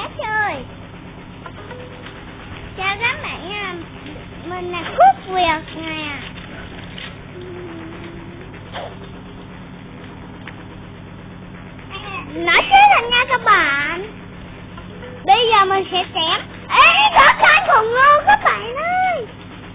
nhé chơi. Chào các bạn nha. Mình là Cúc Việt nè. Nói chứ thành nha các bạn. Bây giờ mình sẽ chém. Ê, có con khủng long các bạn ơi.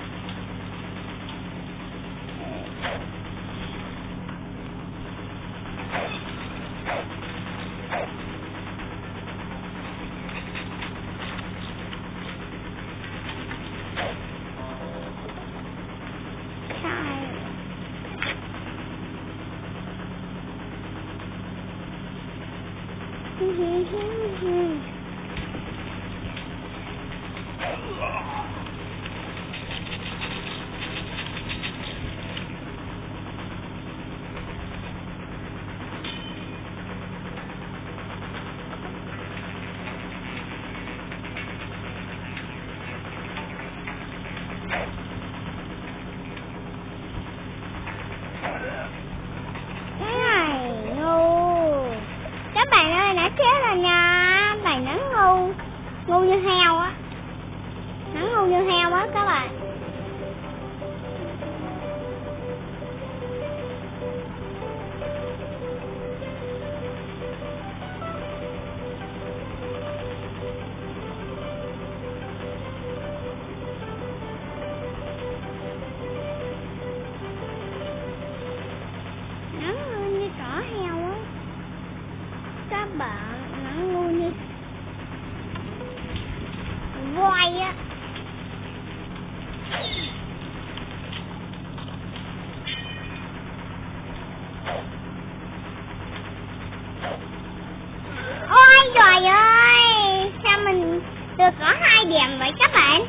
Ngu như heo á. Nó ngu như heo á các bạn. Nó ngu như chó heo á. Các bạn, nó ngu như voi á. Ôi trời ơi, sao mình được có 2 điểm vậy các bạn?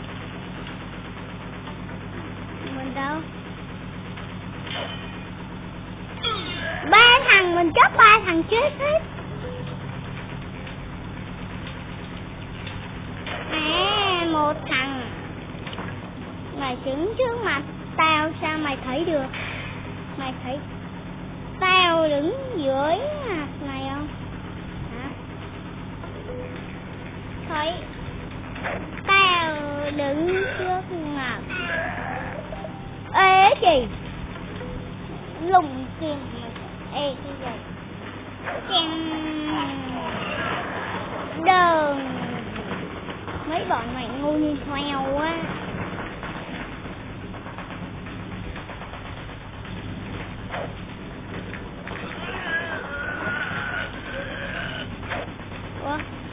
Mình đâu? 3 thằng, mình chốt 3 thằng chết hết. Một thằng mày đứng trước mặt tao, sao mày thấy được? Mày thấy tao đứng dưới mặt mày không? Hả? Thấy tao đứng trước mặt. Ê gì? Lùng kim. Ê cái gì? Đừng. Mấy bọn mày ngu như heo quá. Ủa?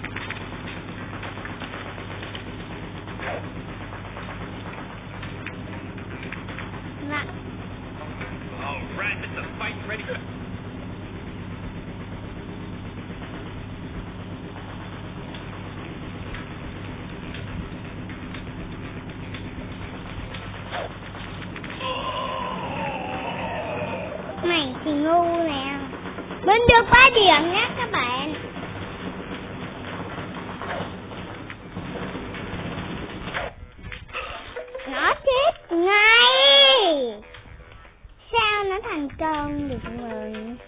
Nè. Mày thì ngu nè. Mình được 3 điểm nhé các bạn. Nó chết ngay. Sao nó thành công được mình?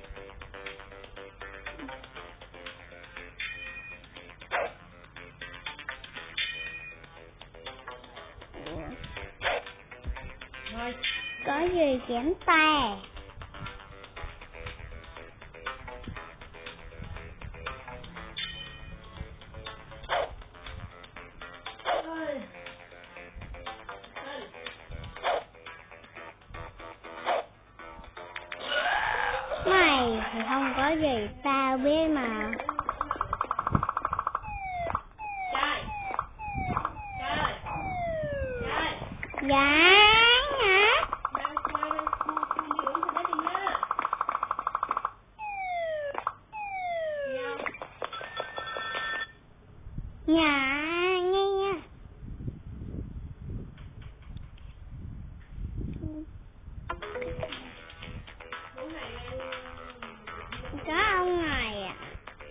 Có gì chém ta? Mày thì không có gì, tao biết mà. Dạ hả? Dạ nghe nha. Có ông này à.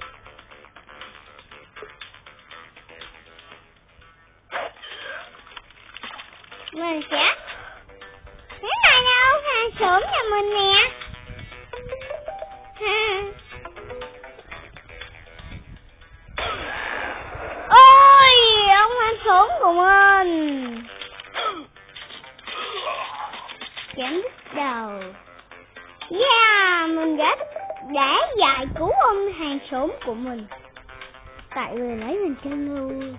Mình sẽ cái này là ông hàng xóm nhà mình nè. Ha. mình đã giải cứu ông hàng xóm của mình. Tại vì lấy mình chơi ngu.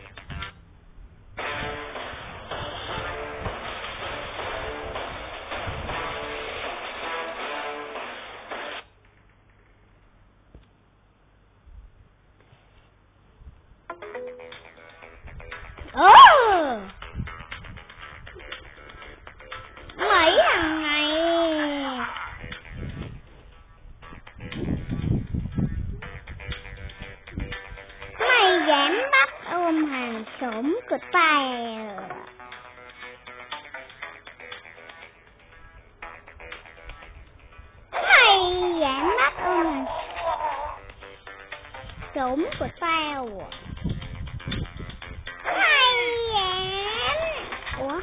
Mấy thằng này mày dám bắt ông hàng xóm của tao. Mày dám bắt ông hàng xóm của tao. Mày dám. Ủa?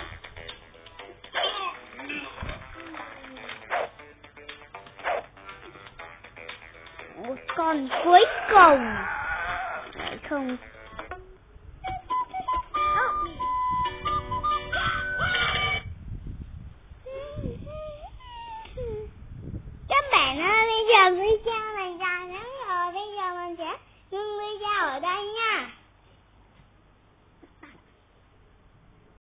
Con cuối cùng không. Các bạn ơi, bây giờ video